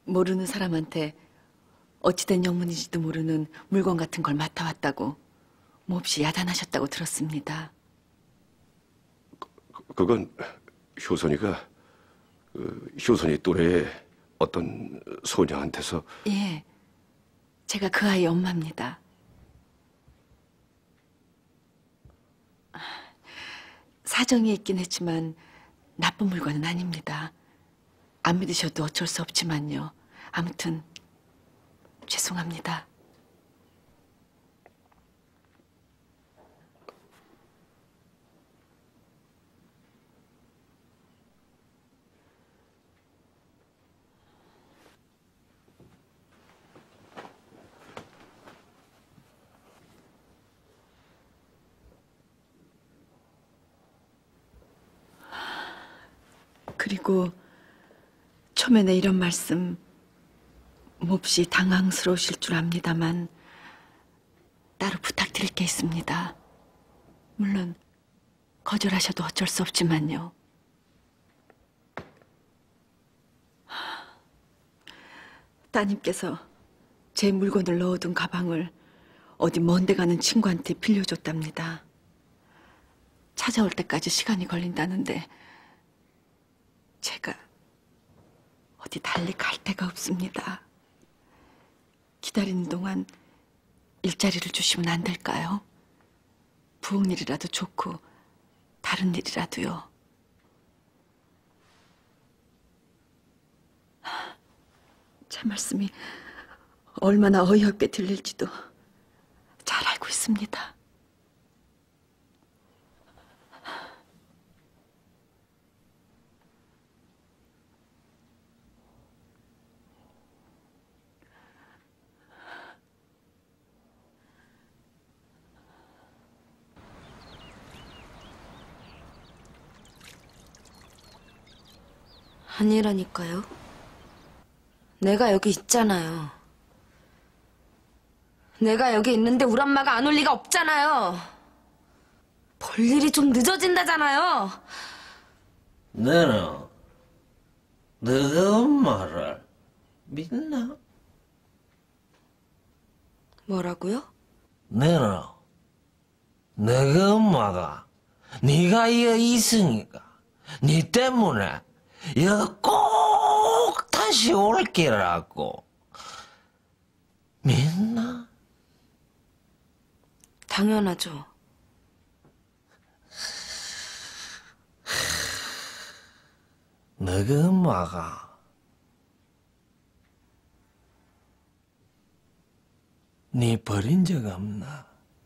모르는 사람한테 어찌된 영문인지도 모르는 물건 같은 걸 맡아왔다고 몹시 야단하셨다고 들었습니다. 그건 효선이가 효선이 또래의 어떤 소녀한테서. 예, 제가 그 아이 엄마입니다. 사정이 있긴 했지만 나쁜 물건은 아닙니다. 안 믿으셔도 어쩔 수 없지만요. 아무튼 죄송합니다. 그리고 초면에 이런 말씀 몹시 당황스러우실 줄 압니다만 따로 부탁드릴 게 있습니다. 물론 거절하셔도 어쩔 수 없지만요. 따님께서 제 물건을 넣어둔 가방을 어디 먼데 가는 친구한테 빌려줬답니다. 찾아올 때까지 시간이 걸린다는데 제가 어디 달리 갈 데가 없습니다. 기다리는 동안 일자리를 주시면 안 될까요? 부엌일이라도 좋고 다른 일이라도요. 제 말씀이 얼마나 어이없게 들릴지도 잘 알고 있습니다. 아니라니까요. 내가 여기 있잖아요. 내가 여기 있는데 우리 엄마가 안 올 리가 없잖아요. 볼 일이 좀 늦어진다잖아요. 너는 너가 엄마를 믿나? 뭐라고요? 너는 너가 엄마가 네가 여기 있으니까 네 때문에 여기 꼭 다시 올 게라고 믿나? 당연하죠. 너가 엄마가 네 버린 적 없나?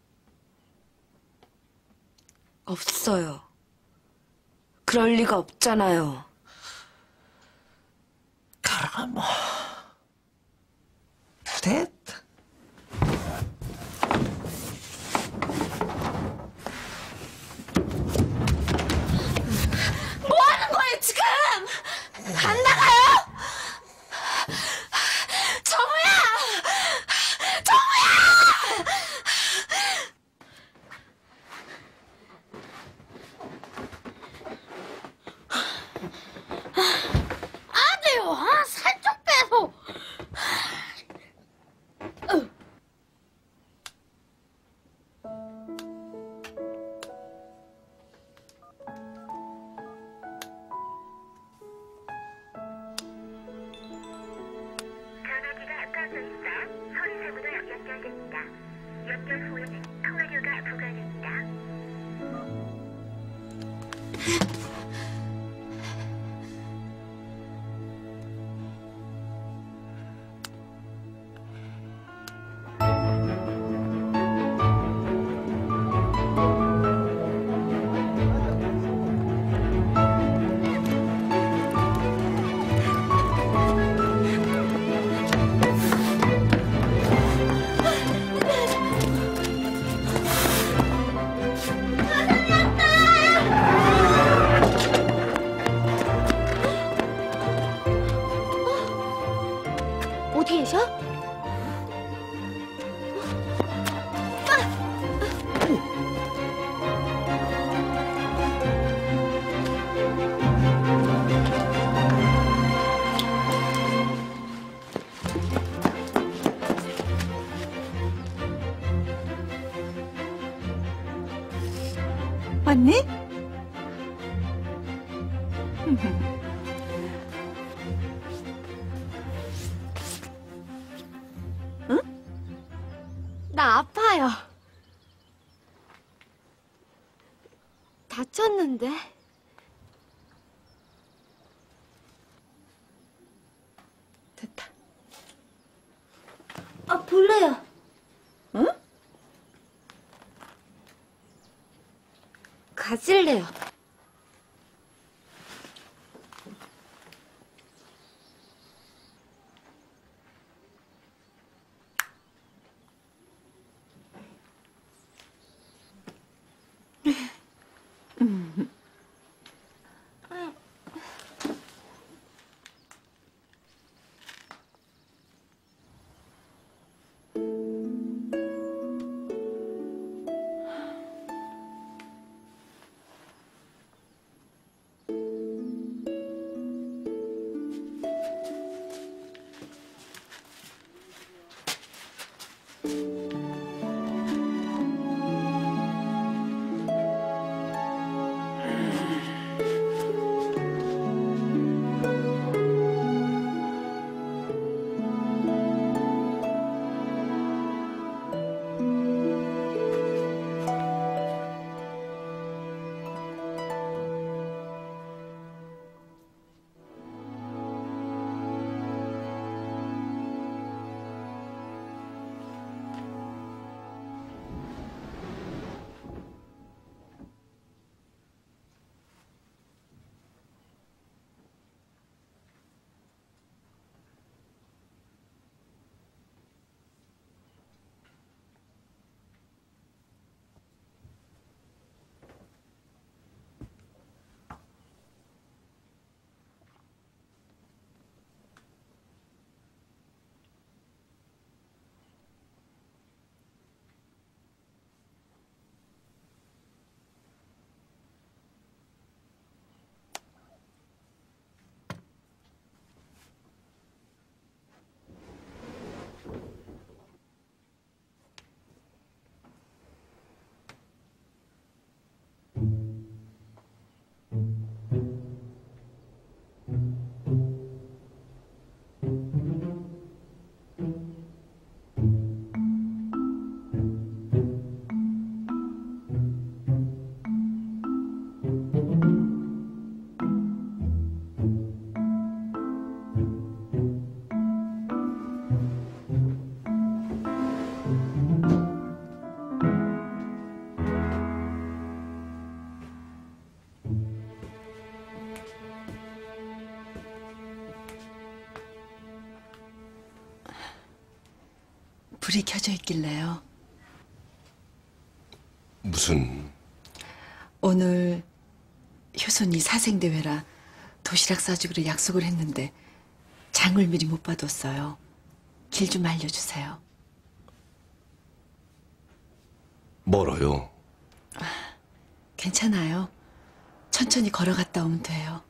없어요. 그럴 리가 없잖아요. 그럼 됐다. 뭐 하는 거예요, 지금? 안 나가요? 정우야! 정우야! 안 돼요. 살 좀 빼서. 전화기가 꺼져 있어 소리 사무로 연결됩니다. 연결 후에는 통화료가 부과됩니다. 어디 계셔? 왔니? 나 아파요. 다쳤는데. 됐다. 아, 볼래요. 응? 가질래요. 불이 켜져 있길래요. 무슨... 오늘 효선이 사생대회라 도시락 싸주기로 약속을 했는데 장을 미리 못 봐뒀어요. 길 좀 알려주세요. 멀어요. 괜찮아요. 천천히 걸어갔다 오면 돼요.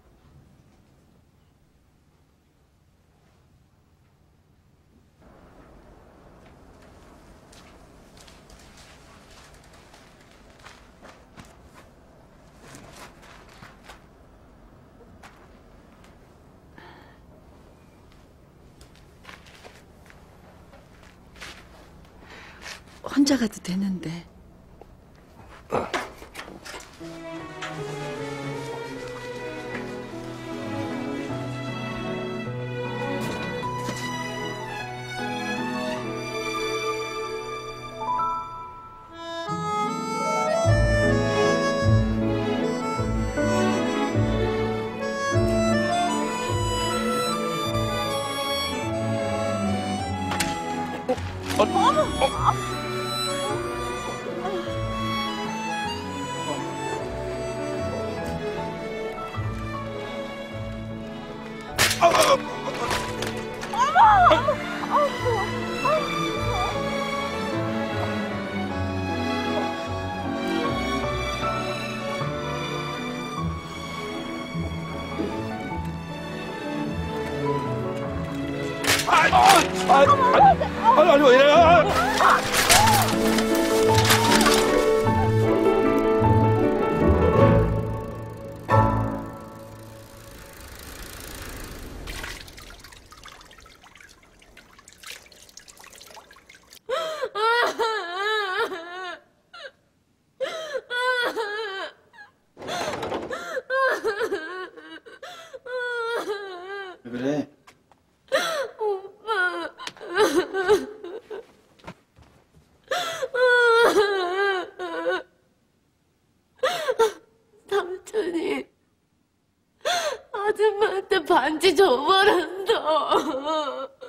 혼자 가도 되는데. 아니 왜 이래? 반지 줘버렸어.